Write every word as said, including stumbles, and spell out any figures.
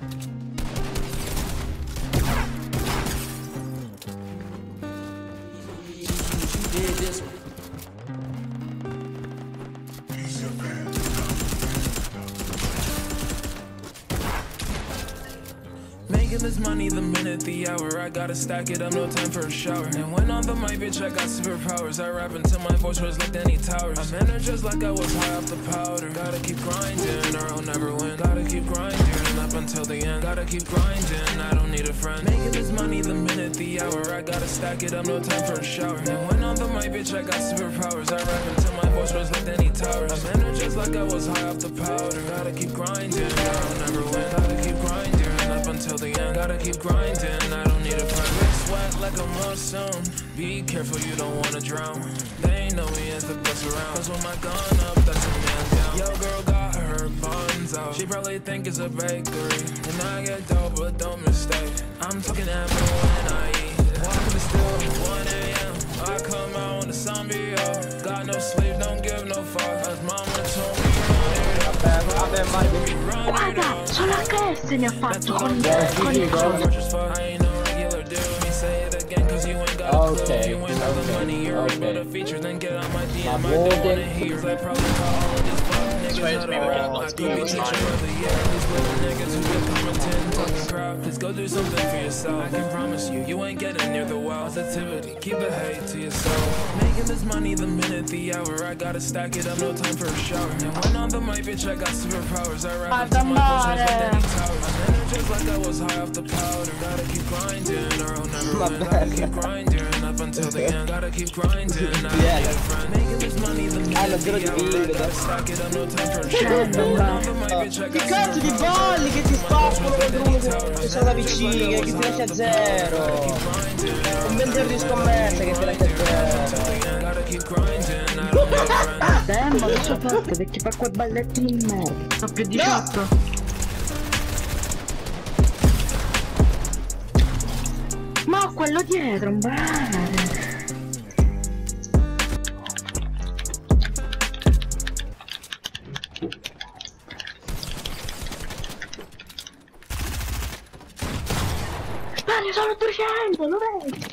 Making this money the minute, the hour. I gotta stack it up, no time for a shower. And when on the mic, bitch, I got superpowers. I rap until my voice was like any towers. I'm energized like I was high off the powder. Gotta keep grinding or I'll never win. Gotta keep grinding up until the end. Gotta keep grinding, I don't need a friend. Making this money the minute, the hour. I gotta stack it up, no time for a shower. And when on the mic, bitch, I got superpowers. I rap until my voice was like any towers. I'm energized like I was high off the powder. Gotta keep grinding or I'll never win. Gotta keep grinding until the end, gotta keep grinding, I don't need a friend. Big sweat like a monsoon, be careful you don't wanna drown. They know me as the best around, cause when my gun up, that's a man down. Yo girl got her buns out, she probably think it's a bakery. And I get dope, but don't mistake, I'm talking apple when I eat. Walking the still, one A M I come out when the sun be up. Got no sleep, don't give no fuck, cause mama told me guarda, solo H S mi ha fatto con, con il gioco. Ok, ok, ma vode. Let's go do something for yourself. I can promise you, you ain't getting near the wild. Positivity, keep the hate to yourself. Making this money the minute, the hour. I gotta stack it up, no time for a shower. And when on the mic, bitch, I got superpowers. I rap until my voice was like any towers. I'm energized like I was high off the powder. Gotta keep grinding or I'll never win. Gotta keep grinding up until the end. Gotta keep grinding, I don't need a friend. Making this money the minute, the hour. I gotta stack it up, no time for a shower. And when on the mic, bitch, I got Che cazzo di balli che ti spaccano contro uno che sono da vicino, che ti lascia a zero. Un vendiere di scommesse che ti lascia a zero. Tempo, adesso forte perché fa quei balletti di merda. Ho più diciotto. Ma ho quello dietro, un bravo. Sono duecento, lo vedi?